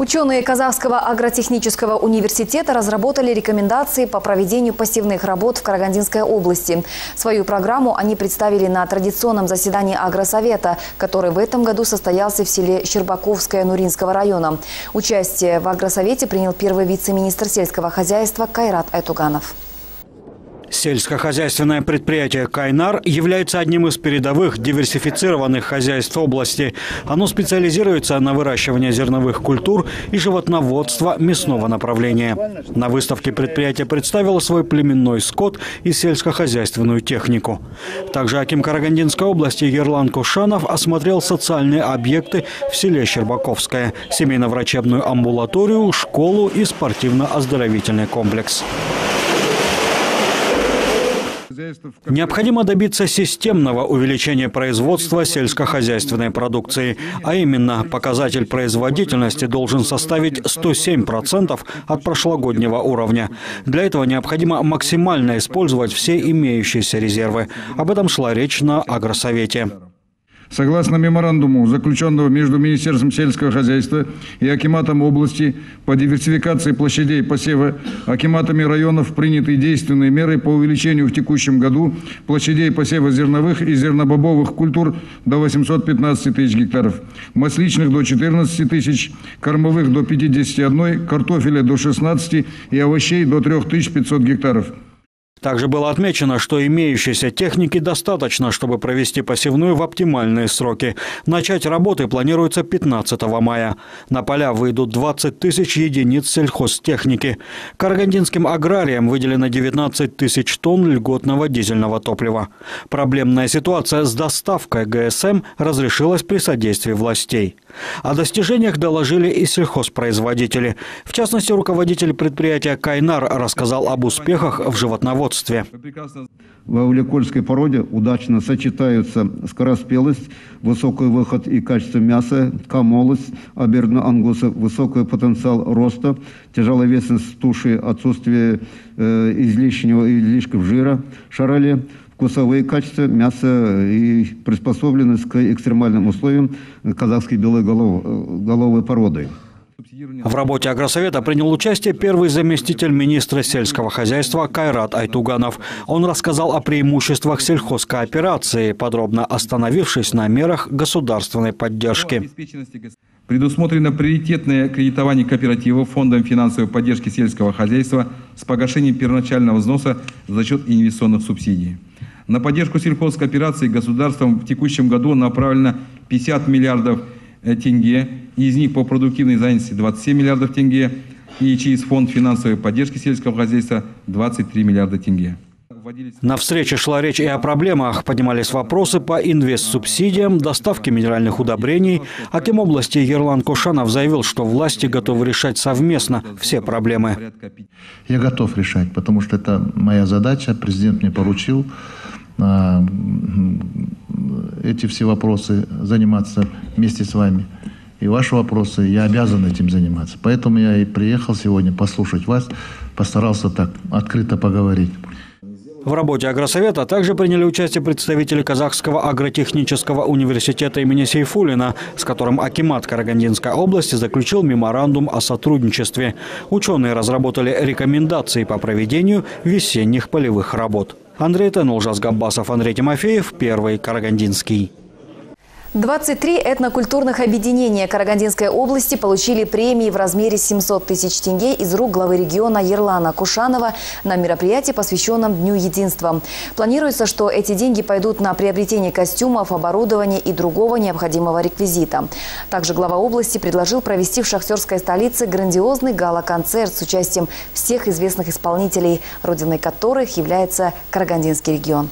Ученые Казахского агротехнического университета разработали рекомендации по проведению посевных работ в Карагандинской области. Свою программу они представили на традиционном заседании Агросовета, который в этом году состоялся в селе Щербаковское Нуринского района. Участие в Агросовете принял первый вице-министр сельского хозяйства Кайрат Айтуганов. Сельскохозяйственное предприятие «Кайнар» является одним из передовых диверсифицированных хозяйств области. Оно специализируется на выращивании зерновых культур и животноводства мясного направления. На выставке предприятие представило свой племенной скот и сельскохозяйственную технику. Также аким Карагандинской области Ерлан Кушанов осмотрел социальные объекты в селе Щербаковское, семейно-врачебную амбулаторию, школу и спортивно-оздоровительный комплекс. Необходимо добиться системного увеличения производства сельскохозяйственной продукции. А именно, показатель производительности должен составить 107% от прошлогоднего уровня. Для этого необходимо максимально использовать все имеющиеся резервы. Об этом шла речь на Агросовете. Согласно меморандуму, заключенного между Министерством сельского хозяйства и акиматом области по диверсификации площадей посева, акиматами районов приняты действенные меры по увеличению в текущем году площадей посева зерновых и зернобобовых культур до 815 тысяч гектаров, масличных до 14 тысяч, кормовых до 51, картофеля до 16 и овощей до 3500 гектаров. Также было отмечено, что имеющейся техники достаточно, чтобы провести посевную в оптимальные сроки. Начать работы планируется 15 мая. На поля выйдут 20 тысяч единиц сельхозтехники. Карагандинским аграриям выделено 19 тысяч тонн льготного дизельного топлива. Проблемная ситуация с доставкой ГСМ разрешилась при содействии властей. О достижениях доложили и сельхозпроизводители. В частности, руководитель предприятия «Кайнар» рассказал об успехах в животноводстве. В аулекольской породе удачно сочетаются скороспелость, высокий выход и качество мяса, камолость, аберна ангуса, высокий потенциал роста, тяжеловесность туши, отсутствие излишков жира, шароле, вкусовые качества мяса и приспособленность к экстремальным условиям казахской белоголовой породы. В работе Агросовета принял участие первый заместитель министра сельского хозяйства Кайрат Айтуганов. Он рассказал о преимуществах сельхозкооперации, подробно остановившись на мерах государственной поддержки. Предусмотрено приоритетное кредитование кооперативов фондом финансовой поддержки сельского хозяйства с погашением первоначального взноса за счет инвестиционных субсидий. На поддержку сельхозкооперации государством в текущем году направлено 50 миллиардов тенге, из них по продуктивной занятости 27 миллиардов тенге и через фонд финансовой поддержки сельского хозяйства 23 миллиарда тенге. На встрече шла речь и о проблемах. Поднимались вопросы по инвестсубсидиям, доставке минеральных удобрений. Аким области Ерлан Кушанов заявил, что власти готовы решать совместно все проблемы. Я готов решать, потому что это моя задача. Президент мне поручил эти все вопросы заниматься вместе с вами. И ваши вопросы, я обязан этим заниматься. Поэтому я и приехал сегодня послушать вас, постарался так открыто поговорить. В работе Агросовета также приняли участие представители Казахского агротехнического университета имени Сейфуллина, с которым акимат Карагандинской области заключил меморандум о сотрудничестве. Ученые разработали рекомендации по проведению весенних полевых работ. Андрей Тенул, Жаз Габбасов, Андрей Тимофеев, Первый Карагандинский. 23 этнокультурных объединения Карагандинской области получили премии в размере 700 тысяч тенге из рук главы региона Ерлана Кушанова на мероприятии, посвященном Дню единства. Планируется, что эти деньги пойдут на приобретение костюмов, оборудования и другого необходимого реквизита. Также глава области предложил провести в шахтерской столице грандиозный гала-концерт с участием всех известных исполнителей, родиной которых является Карагандинский регион.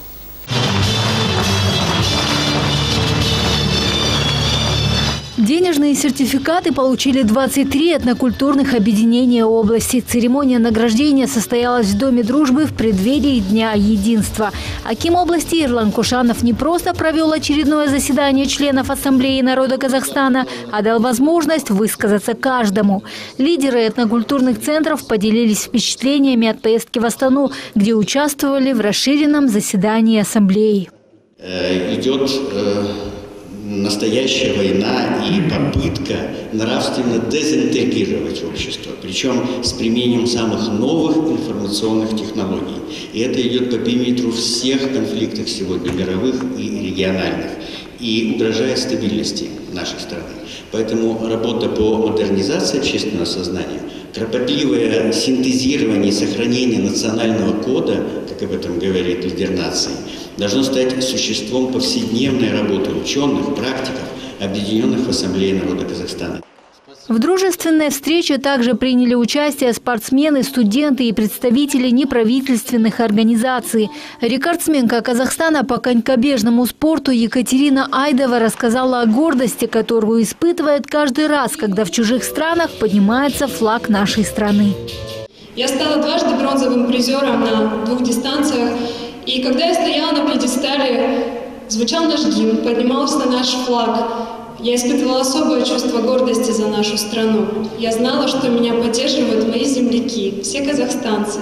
Денежные сертификаты получили 23 этнокультурных объединения области. Церемония награждения состоялась в Доме дружбы в преддверии Дня единства. Аким области Ерлан Кушанов не просто провел очередное заседание членов Ассамблеи народа Казахстана, а дал возможность высказаться каждому. Лидеры этнокультурных центров поделились впечатлениями от поездки в Астану, где участвовали в расширенном заседании Ассамблеи. Идет настоящая война и попытка нравственно дезинтегрировать общество, причем с применением самых новых информационных технологий. И это идет по периметру всех конфликтов сегодня, мировых и региональных, и угрожает стабильности нашей страны. Поэтому работа по модернизации общественного сознания, кропотливое синтезирование и сохранение национального кода, как об этом говорит лидер нации, должно стать существом повседневной работы ученых, практиков, объединенных в Ассамблее народа Казахстана. В дружественной встрече также приняли участие спортсмены, студенты и представители неправительственных организаций. Рекордсменка Казахстана по конькобежному спорту Екатерина Айдова рассказала о гордости, которую испытывает каждый раз, когда в чужих странах поднимается флаг нашей страны. Я стала дважды бронзовым призером на 2 дистанциях. И когда я стояла на пьедестале, звучал наш гимн, поднимался наш флаг. Я испытывала особое чувство гордости за нашу страну. Я знала, что меня поддерживают мои земляки, все казахстанцы.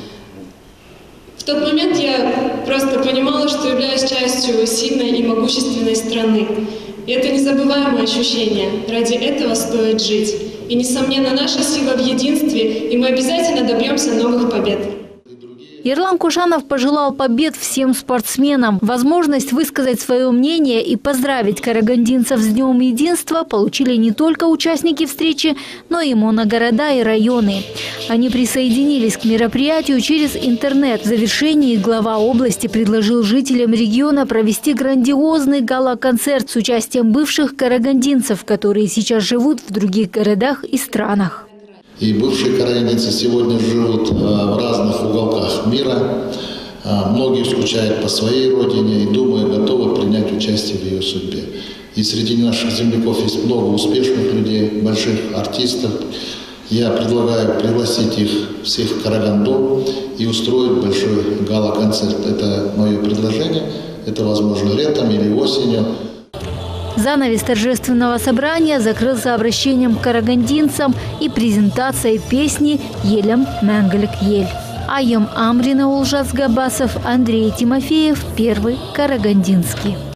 В тот момент я просто понимала, что являюсь частью сильной и могущественной страны. И это незабываемое ощущение. Ради этого стоит жить. И, несомненно, наша сила в единстве, и мы обязательно добьемся новых побед. Ерлан Кушанов пожелал побед всем спортсменам. Возможность высказать свое мнение и поздравить карагандинцев с Днем Единства получили не только участники встречи, но и моногорода и районы. Они присоединились к мероприятию через интернет. В завершении глава области предложил жителям региона провести грандиозный гала-концерт с участием бывших карагандинцев, которые сейчас живут в других городах и странах. И бывшие карагандинцы сегодня живут в разных уголках мира. Многие скучают по своей родине и, думаю, готовы принять участие в ее судьбе. И среди наших земляков есть много успешных людей, больших артистов. Я предлагаю пригласить их всех в Караганду и устроить большой гала-концерт. Это мое предложение. Это возможно летом или осенью. Занавес торжественного собрания закрылся обращением к карагандинцам и презентацией песни «Елем Мәңгілік ел». Айым Амрина, Улжас Габасов, Андрей Тимофеев, Первый Карагандинский.